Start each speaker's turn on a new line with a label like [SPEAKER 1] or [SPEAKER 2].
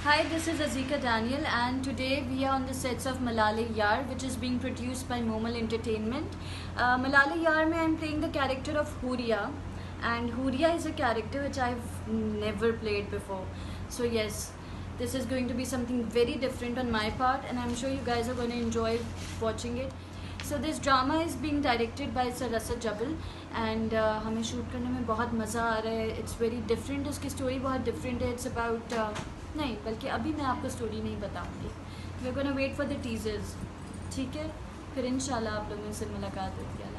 [SPEAKER 1] Hi, this is Azika Daniel, and today we are on the sets of Malale Yaar, which is being produced by Momal Entertainment. Malale Yaar, mein I'm playing the character of Huria, and Huria is a character which I've never played before. So yes, this is going to be something very different on my part, and I'm sure you guys are going to enjoy watching it. So this drama is being directed by Sir Rasat Jabal, and हमें shoot करने में बहुत मज़ा आ रहा है. It's very different. उसकी story बहुत different है. It's about नहीं, बल्कि अभी मैं आपको स्टोरी नहीं बताऊंगी. We're gonna wait for the teasers. ठीक है, फिर इंशाल्लाह आप लोगों से मुलाकात होगी.